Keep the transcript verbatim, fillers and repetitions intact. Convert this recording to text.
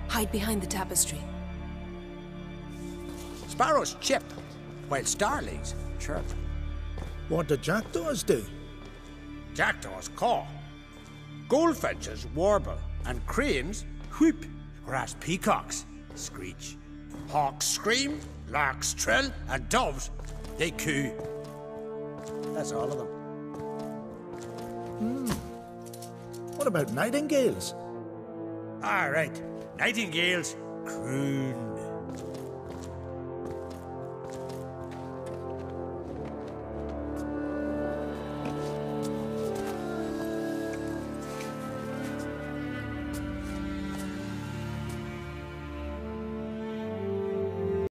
Hide behind the tapestry. Sparrows chip, while starlings chirp. What do jackdaws do? Jackdaws caw. Goldfinches warble, and cranes whoop, whereas peacocks screech. Hawks scream, larks trill, and doves, they coo. That's all of them. Hmm. What about nightingales? All right, nightingales croon.